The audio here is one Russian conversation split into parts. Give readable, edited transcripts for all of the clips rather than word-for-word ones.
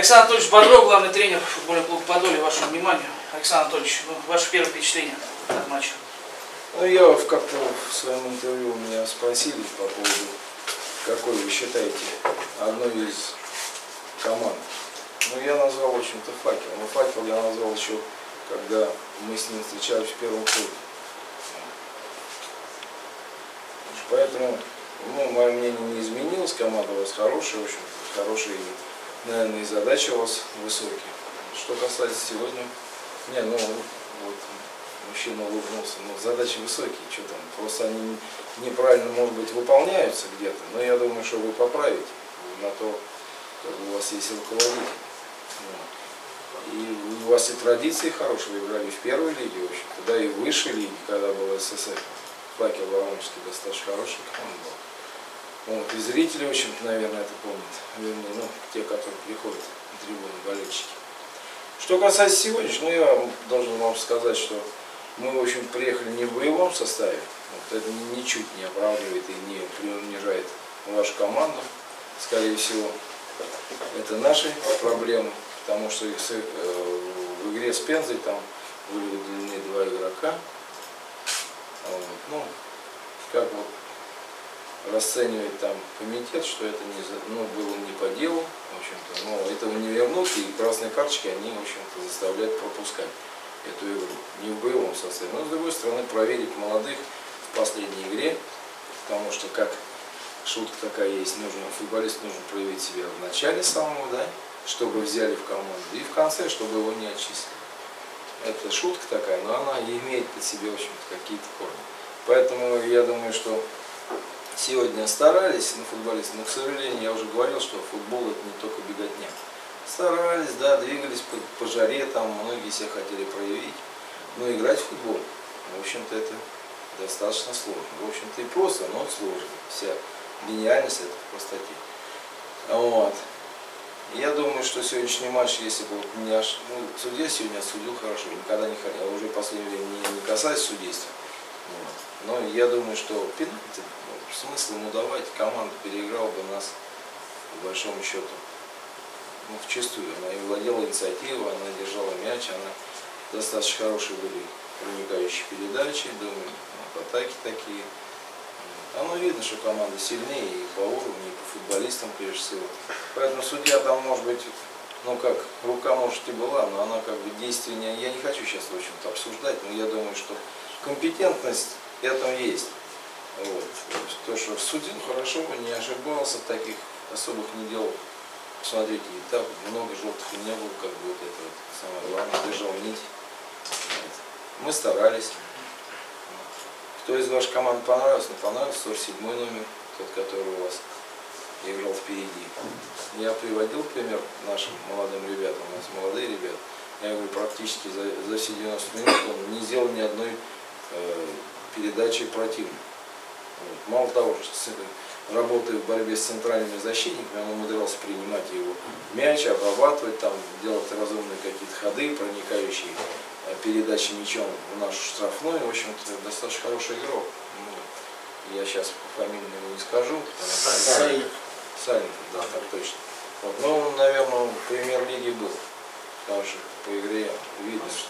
Александр Анатольевич Бодров, главный тренер футбольного клуба Подолье, вашему вниманию. Александр Анатольевич, ваше первое впечатление от матча? Ну, я как-то в своем интервью меня спросили по поводу, какой вы считаете одной из команд. Ну, я назвал, в общем-то, «Факел». Но «Факел» я назвал еще, когда мы с ним встречались в первом круге. Поэтому, ну, мое мнение не изменилось, команда у вас хорошая, в общем-то, хорошие, наверное, и задачи у вас высокие. Что касается сегодня, вот, мужчина улыбнулся, задачи высокие, что там, просто они неправильно, может быть, выполняются где-то, но я думаю, что вы поправите на то, как у вас есть руководитель. И у вас и традиции хорошие, вы играли в первой лиге, в общем-то, да, и в высшей лиге, когда был СССР. «Факел» Воронежский достаточно хороший команда был. Вот, и зрители, в общем-то, наверное, это помнят. Вернее, те, которые приходят на трибуны, болельщики. Что касается сегодняшнего, я должен вам сказать, что мы, в общем, приехали не в боевом составе. Вот, это ничуть не оправдывает и не принижает вашу команду. Скорее всего, это наши проблемы, потому что в игре с Пензой там были выделены 2 игрока. Вот, как вот расценивает там комитет, что это было не по делу, в общем-то, но этого не вернут, и красные карточки они, в общем-то, заставляют пропускать эту игру. Не в боевом составе, но с другой стороны проверить молодых в последней игре, потому что, как шутка такая есть, футболист нужно проявить себя в начале самого, да, чтобы взяли в команду, и в конце, чтобы его не отчислили. Это шутка такая, но она имеет под себе, в общем-то, какие-то корни. Поэтому я думаю, что сегодня старались на футболисты, но, к сожалению, я уже говорил, что футбол это не только беготня. Старались, да, двигались по жаре, там многие себя хотели проявить, но играть в футбол, в общем-то, это достаточно сложно. В общем-то, и просто, но сложно. Вся гениальность это в простоте. Вот. Я думаю, что сегодняшний матч, если бы судья сегодня отсудил хорошо, никогда не хотел, уже в последнее время не касаясь судейства. Вот. Но я думаю, что пенальти, смысл ему давать, команда переиграла бы нас по большому счету. Вчистую. Она и владела инициативой, она держала мяч, она достаточно хорошие были проникающие передачи, думаю, атаки такие. Оно видно, что команда сильнее и по уровню, и по футболистам прежде всего. Поэтому судья там может быть, рука может и была, но она как бы действие не... Я не хочу сейчас, в общем-то, обсуждать, но я думаю, что компетентность в этом есть. Вот. То, что судил хорошо, не ошибался, таких особых не делал. Посмотрите, и так много желтых и не было, как бы вот это вот самое главное, держал нить. Вот. Мы старались. Кто из вашей команды понравился? Понравился 47-й номер, тот, который у вас играл впереди. Я приводил пример нашим молодым ребятам, у нас молодые ребята. Я говорю, практически за все 90 минут он не сделал ни одной передачи противника. Вот. Мало того, что работая в борьбе с центральными защитниками, он умудрялся принимать его мяч, обрабатывать, там, делать разумные какие-то ходы, проникающие передачи мячом в нашу штрафную. В общем-то, достаточно хороший игрок. Я сейчас по фамилии его не скажу. Сальников, да, так точно. Вот. Но он, наверное, в премьер-лиге был. Потому что по игре видно, что...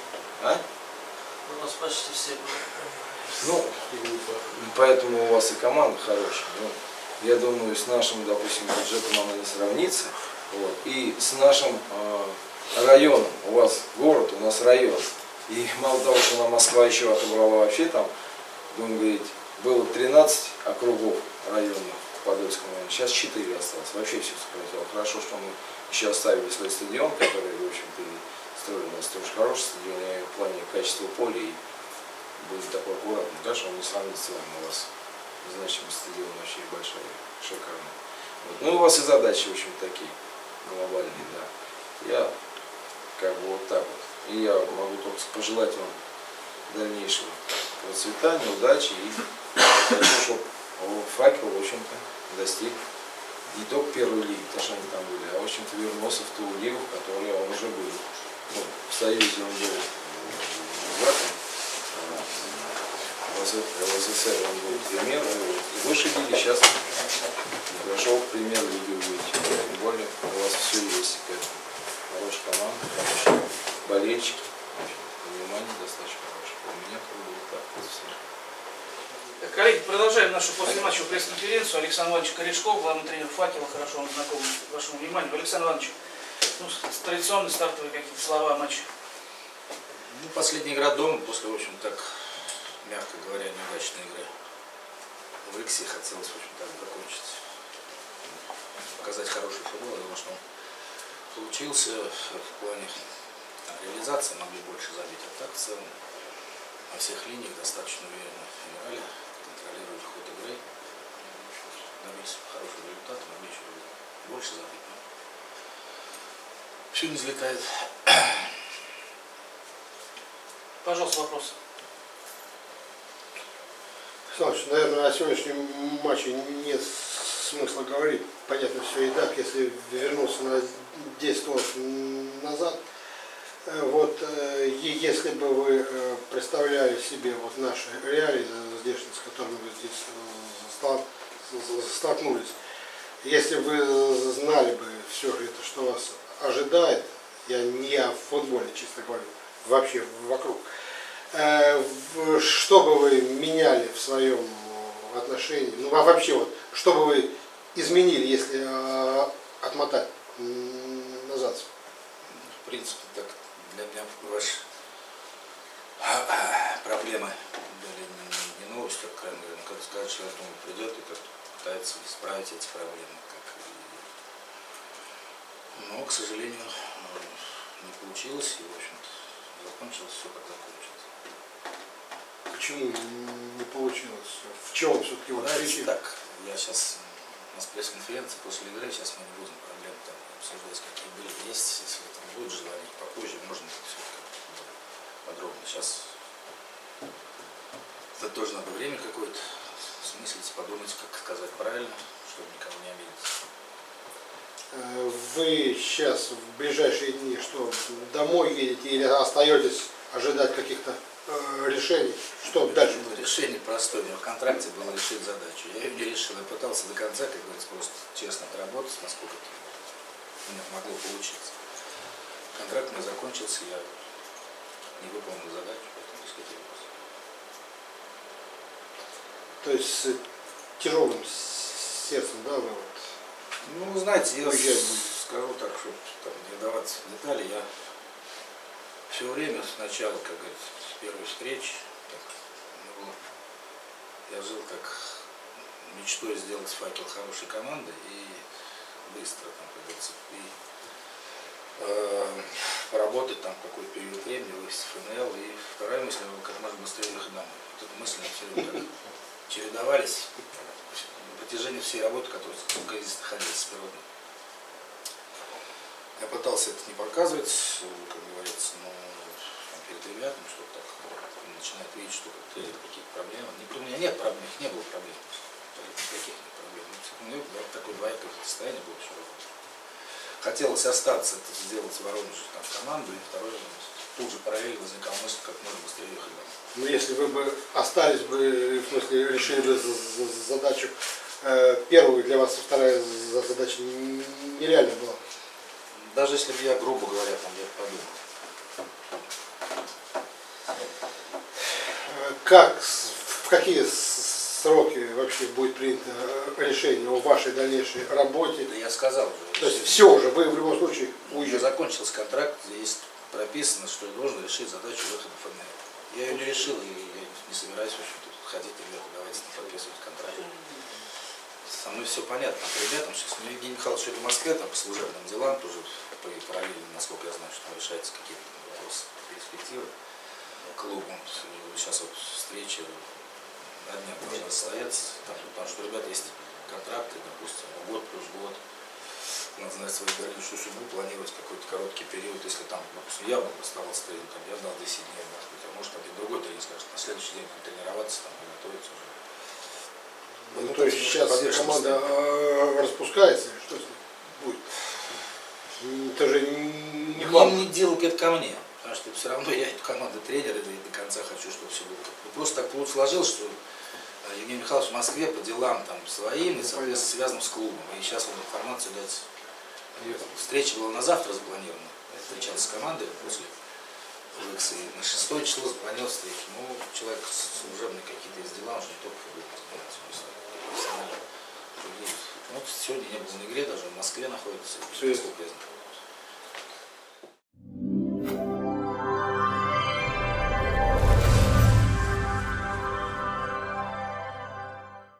У нас почти все были. Поэтому у вас и команда хорошая. Я думаю, с нашим, допустим, бюджетом она не сравнится. Вот. И с нашим районом. У вас город, у нас район. И мало того, что на Москва еще отобрала вообще там, будем говорить, было 13 округов районных в Подольском районе. Сейчас 4 осталось. Вообще все сократило. Хорошо, что мы еще оставили свой стадион, который, в общем-то, строили. У нас тоже хороший стадион, и в плане качества поля и будет такой аккуратный. Конечно, он не сравнится с вами. У вас значимость стадиона вообще большая, шикарная. Вот. Ну и у вас и задачи, в общем, такие глобальные, да. Я как бы вот так вот. И я могу только пожелать вам дальнейшего процветания, удачи и хочу, чтобы «Факел», в общем-то, достиг не только первой лиги, потому что они там были, а, в общем-то, вернулся в ту лигу, в которой он уже был. В Союзе он был в СССР он был премьер, в высшей лиге сейчас пришел в премьер-лигу, тем более у вас все есть к этому. хорошая команда, хорошие болельщики. Внимание достаточно хорошее. У меня будет так. Коллеги, продолжаем нашу послематчевую пресс-конференцию. Александр Иванович Корешков, главный тренер «Факела», хорошо он знаком вашему вниманию. Александр Иванович, традиционные стартовые какие-то слова о матче. Ну, последняя игра дома, после, в общем, так, мягко говоря, неудачной игры в Иксе, хотелось, в общем, так закончить. Показать хороший футбол, я думаю, что он получился в плане реализации, могли больше забить. А так, в целом, на всех линиях достаточно уверенно играли, контролировали ход игры. Добились хорошего результата, могли еще больше забить. Но все не взлетает. Пожалуйста, вопрос. Александр, наверное, о сегодняшнем матче нет смысла говорить. Понятно, все и так, если вернуться на 10 лет назад. Вот, если бы вы представляли себе вот наши реалии здешние, с которыми вы здесь столкнулись, если бы вы знали бы все это, что вас ожидает, я не о футболе, честно говоря, вообще вокруг, что бы вы меняли в своем отношении, ну а вообще вот, что бы вы изменили, если отмотать назад? В принципе, так для меня ваши проблемы были не новостью, а крайне, как сказать, человек придет и как пытается исправить эти проблемы. Но, к сожалению, не получилось, и, в общем-то, закончилось все, как закончилось. Почему не получилось? В чем все-таки вот причина? Так, я сейчас, у нас пресс-конференция после игры, сейчас мы не будем проблем там обсуждать, какие были, есть, если там будет желание, попозже можно все подробно. Сейчас это тоже надо время какое-то смыслить, подумать, как сказать правильно, чтобы никого не обидеть. Вы сейчас в ближайшие дни что, домой едете или остаетесь ожидать каких-то решений? Что дальше будет? Решение простое. У меня в контракте было решить задачу. Я ее не решил. Я пытался до конца, как говорится, просто честно отработать, насколько это у меня могло получиться. Контракт у меня закончился, я не выполнил задачу, поэтому дискутировался. То есть с тяжелым сердцем, да, вы вот? Ну, вы знаете, я уезжать будете? скажу так, что там, не вдаваться в детали, я все время сначала, как говорится, с первой встречи, я жил как мечтой сделать «Факел» хорошей командой и быстро, там, как говорится, и поработать там какой-то период времени, вывести ФНЛ. И вторая мысль, как можно быстрее ехать домой. Вот эта мысль все время чередовались на протяжении всей работы, которую здесь находилась с природой. Я пытался это не показывать, как говорится, но перед ребятами, что так начинает видеть, что какие-то проблемы. У меня нет проблем, их не было проблем. Никаких нет проблем. У меня такое двоякое состояние было все равно. Хотелось остаться, это сделать в Воронеже там команду, и второе, тут же параллельно возникала мысль, как можно быстрее ехать домой. Ну, если вы бы остались бы, в смысле, решили бы задачу первую, для вас вторая задача нереальна была? Даже если бы я, грубо говоря, там я подумал. Как, в какие сроки вообще будет принято решение о вашей дальнейшей работе? Да я сказал уже. То есть все уже, вы в любом случае уже уезжаете. закончился контракт, здесь прописано, что я должен решить задачу выхода в ФНЛ. Я ее не решил, и я не собираюсь, в общем, тут ходить и говорить, давайте подписывать контракт. Со мной все понятно. По ребятам, сейчас Евгений Михайлович в Москве, там по служебным делам тоже параллельно, насколько я знаю, что там решается какие-то вопросы, перспективы клубу. Сейчас вот встреча на днях должна состояться, там, потому что у ребят есть контракты, допустим, год плюс год. Надо знать свою дальнейшую судьбу, планировать какой-то короткий период. Если там, допустим, я бы оставался тренером, я дал 10 дней отдохнуть, а может там и другой тренер скажет, на следующий день тренироваться, там, готовиться уже. Ну, то есть сейчас команда распускается, или что с ней будет? Это же не к вам. Не дело это ко мне, потому что все равно я эту команду тренера и до конца хочу, чтобы все было. Просто так сложилось, что Евгений Михайлович в Москве по делам там своим и, соответственно, связанным с клубом. И сейчас вот информацию дать. Встреча была на завтра запланирована. встречался с командой после лекции. На 6 число запланировал встречу. Ну, человек служебные какие-то из дела, он же не только футбол занимается, профессионально. Вот сегодня не был в игре, даже в Москве находится.